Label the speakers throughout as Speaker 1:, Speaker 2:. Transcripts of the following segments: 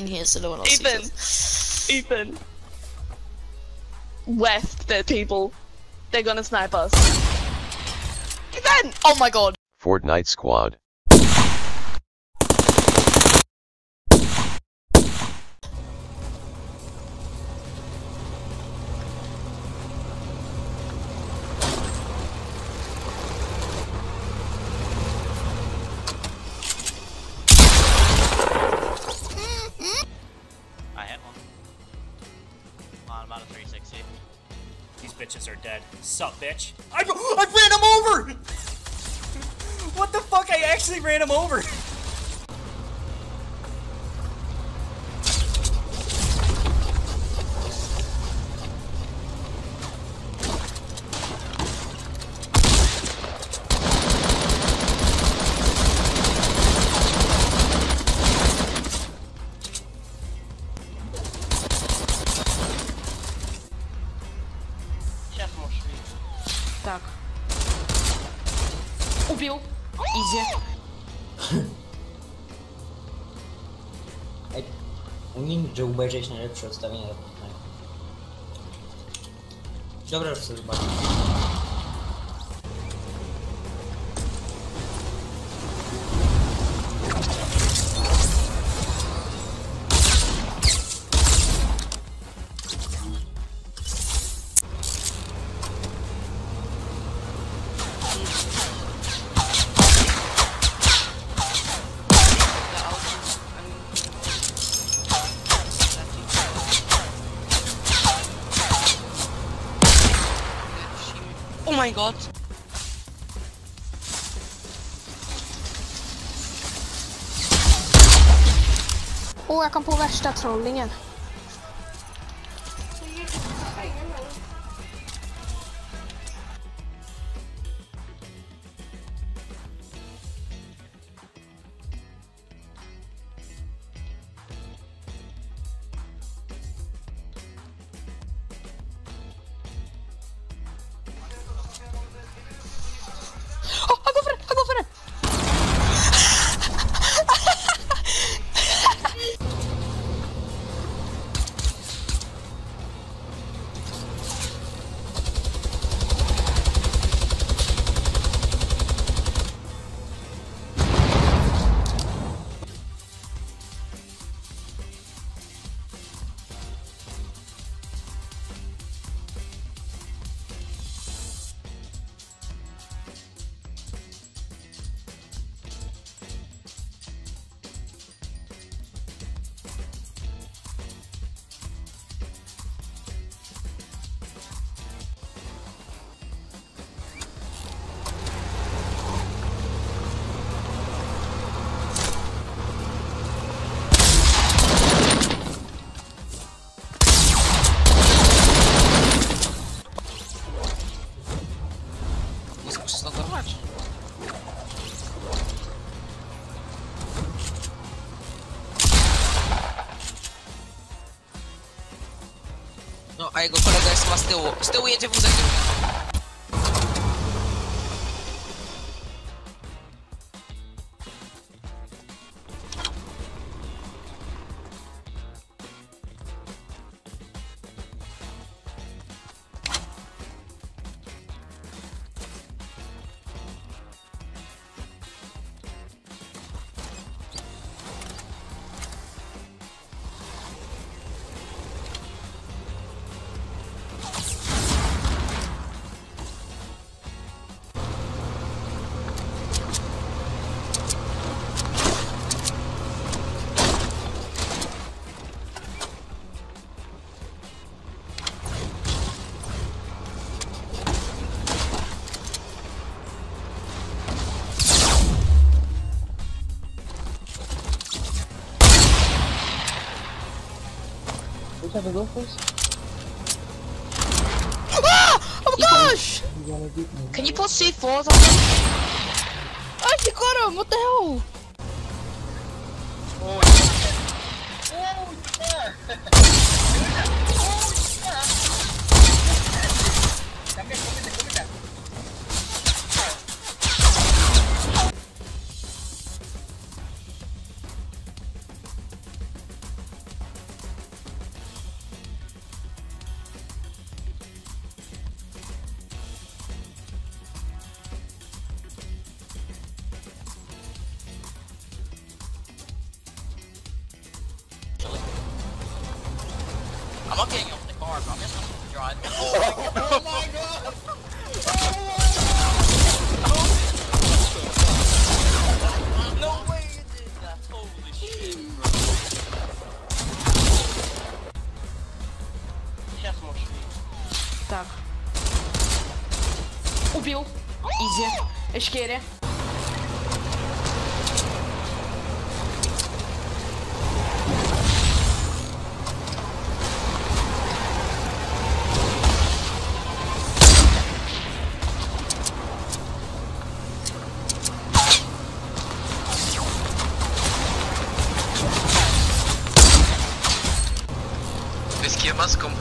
Speaker 1: in here so no one else sees us.
Speaker 2: Ethan. West, there, people. They're gonna snipe us. Ethan!
Speaker 1: Oh my god.
Speaker 3: Fortnite squad.
Speaker 4: I hit one. On about a 360.
Speaker 5: These bitches are dead. Sup, bitch? I ran him over! What the fuck? I actually ran him over!
Speaker 1: Tak. Ubił. Idzie.
Speaker 6: Ej, u Ninja obejrzeć najlepsze ustawienia do Fortnite. Dobra, już chcę zobaczyć.
Speaker 1: Oh my god.
Speaker 7: Åh, jag kom på värsta trollingen.
Speaker 1: Han går för den! Han går för den!
Speaker 8: Muszę zlogować. No, a jego kolega jest chyba z tyłu. Z tyłu jedzie wózek.
Speaker 6: Which have a go first?
Speaker 1: Ah! Oh my gosh!
Speaker 8: Can you put C4s on him?
Speaker 1: I got him! What the hell?
Speaker 4: I'm not getting off the car, but I'm just gonna drive.
Speaker 5: Oh my god!
Speaker 4: No way you did that. Holy shit, bro. Сейчас можешь видеть.
Speaker 1: Так. Убил. Изи. Эшкере.
Speaker 8: Riskier maską.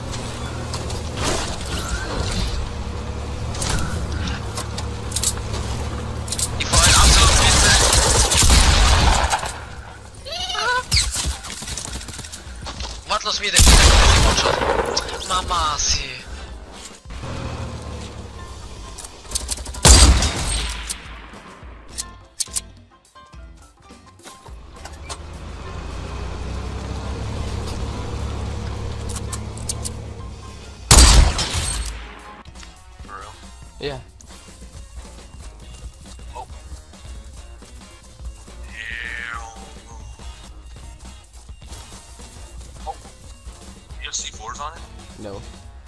Speaker 8: I får en absolut vinner. Matlos videk, si počal. Mama si.
Speaker 3: Yeah.
Speaker 8: Oh. Oh. You have C4s on it?
Speaker 3: No.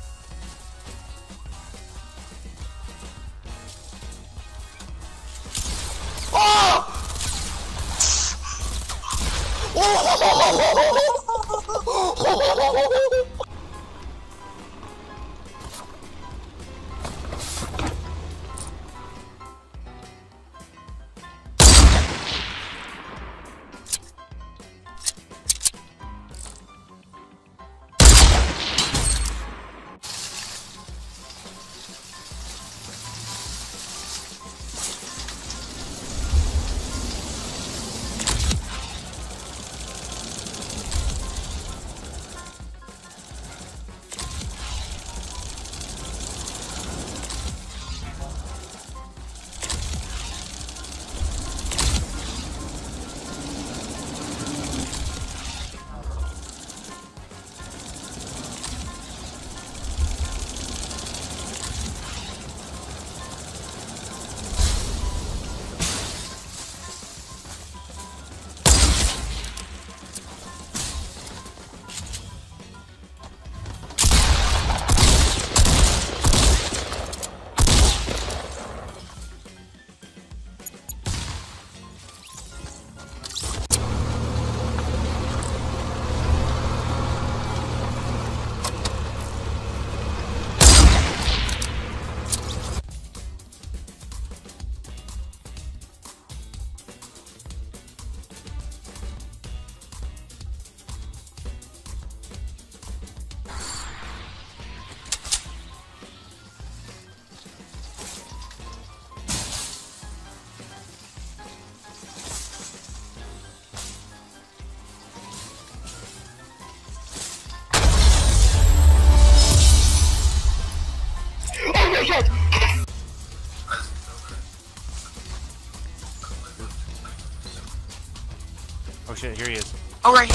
Speaker 9: Oh shit, here he is.
Speaker 8: Alright.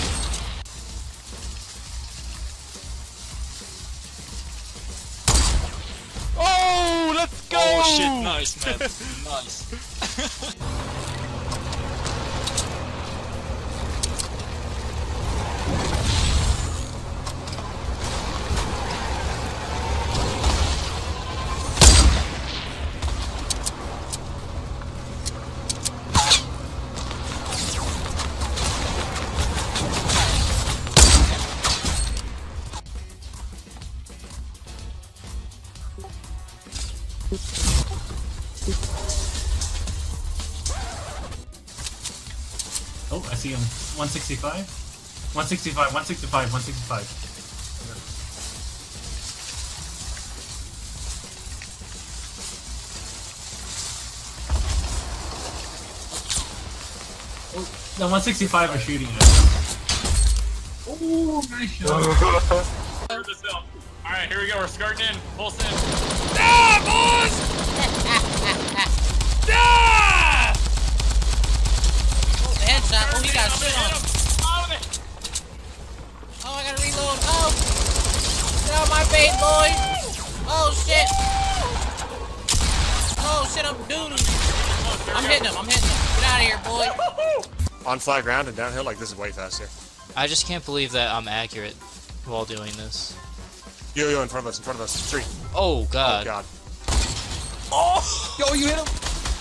Speaker 9: Oh, let's go!
Speaker 10: Oh shit, nice man, nice.
Speaker 11: Oh, I see him. 165? 165, 165, 165. Oh, the 165 are shooting at us. Oh, nice shot.
Speaker 9: Alright, here we go, we're skirting in. Full sim. Ah, boys! Ah!
Speaker 8: Oh, headshot. Oh, he got shit on him. Oh, I gotta reload. Oh!
Speaker 12: grenade, boys! Oh shit! Oh shit, I'm doodling. I'm hitting him, Get out of here, boy.
Speaker 10: On flat ground and downhill, like, this is way faster.
Speaker 12: I just can't believe that I'm accurate while doing this.
Speaker 10: Yo, in front of us, 3.
Speaker 12: Oh god.
Speaker 10: Oh god.
Speaker 3: Oh! Yo, you hit him!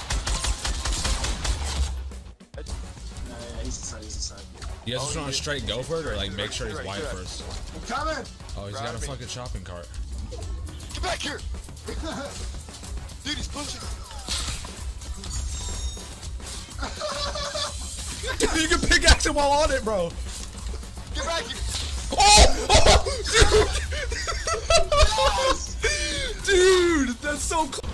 Speaker 10: He's inside.
Speaker 13: You guys just want to straight go for it, or like make sure he's white first?
Speaker 10: I'm coming!
Speaker 13: Oh, he's got a fucking shopping cart.
Speaker 10: Get back here! Dude, he's pushing!
Speaker 13: You can pickaxe him while on it, bro!
Speaker 10: Get back here!
Speaker 13: Oh! Dude! Dude, that's so cool!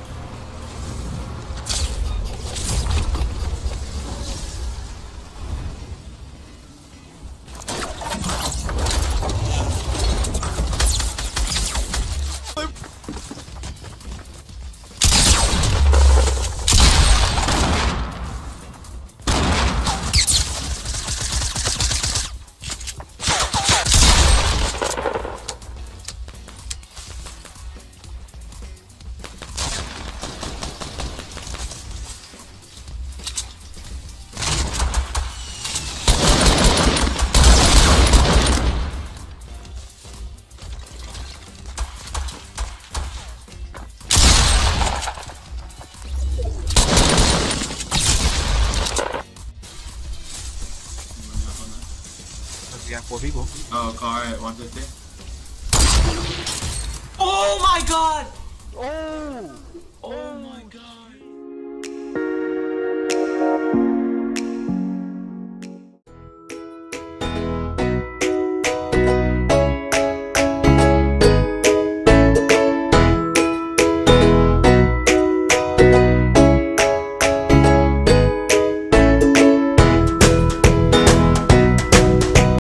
Speaker 3: We got 4 people.
Speaker 11: Oh, car at 150. Oh my god!
Speaker 10: Oh!